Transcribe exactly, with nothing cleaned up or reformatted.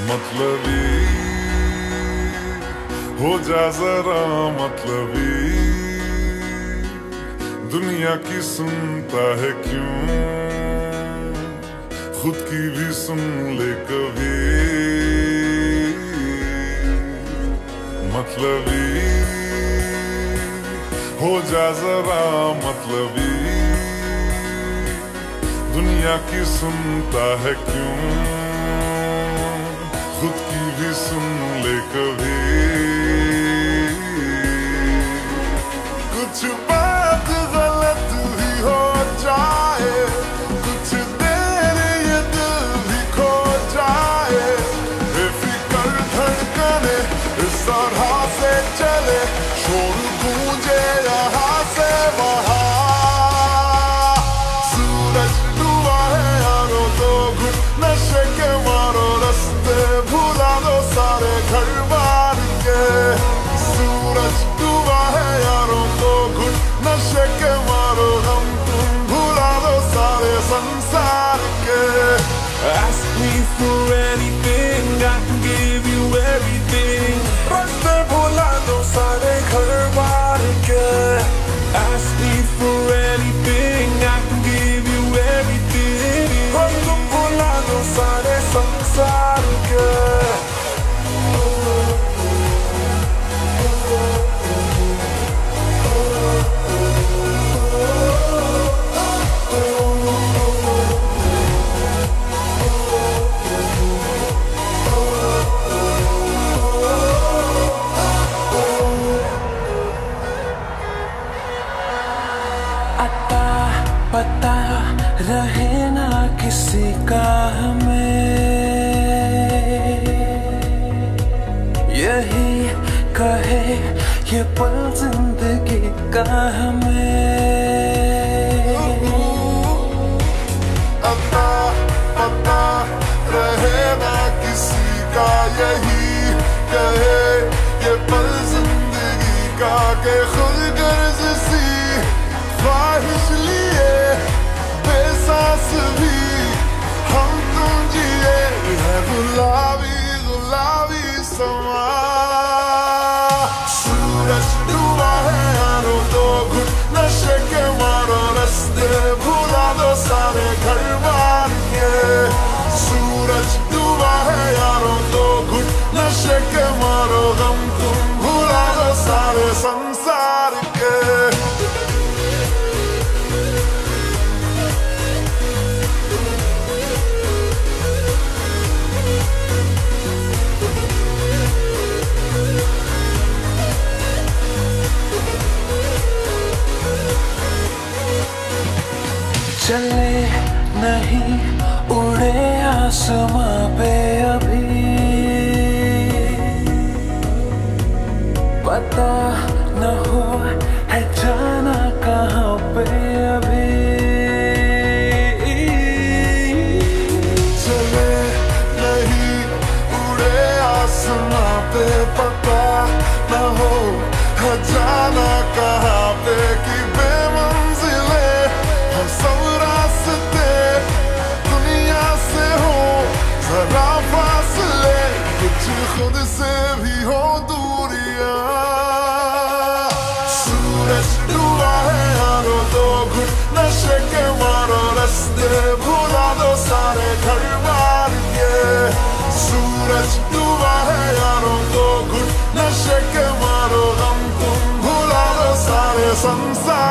मतलबी हो जा जरा मतलबी, दुनिया की सुनता है क्यों, खुद की भी सुन ले कभी। मतलबी हो जा जरा मतलबी, दुनिया की सुनता है क्यों, खुद की भी सुन ले कभी। कुछ बात गलत भी हो जाए, कुछ देर ये दिल भी खो जाए, बेफिक्र धड़कने इस तरह से चले, शोर गूंजे यहाँ से वहाँ। सूरज डूबा है यारों तो घुट नशे के मारो, रास्ते भुला दो सारे घर बार के। सूरज डूबा है यारों तो घुट नशे के मारो, हम तुम भुला दो सारे संसार के। Ask me for anything, I can give you everything. रास्ते भुला दो सारे घर बार के। Ask me for anything, I can give you everything. हम तुम भुला दो सारे संसार के। अता पता रहे ना किसी का हमें, यही कहे ये पल जिंदगी का हमें। अता पता रहे ना किसी का, यही कहे ये पल जिंदगी का, के खुद गर्ज सी ख्वाहिश लिए बेसास भी हम तुम जिए, है गुलाबी गुलाबी समा। सूरज डूबा है यारों तो घुट नशे के मारो, रास्ते भुला दो सारे घर बार के। सूरज डूबा है यारों तो घुट नशे के मारो, हम तुम भुला दो सारे संसार के। चले नहीं उड़े आसमां पे अभी, पता न हो है जाना कहाँ पे अभी। चले नहीं उड़े आसमां पे, पता न हो है जाना कहाँ पे, कि बेमंजिले हम सब रास्ते दुनिया से हो जरा फासले, कुछ खुद से भी हो दूरियां। सूरज डूबा है यारों तो घुट नशे के मारो, रास्ते भुला दो सारे घर बार के। सूरज डूबा है यारों तो घुट नशे के मारो, हम तुम भुला दो सारे संसार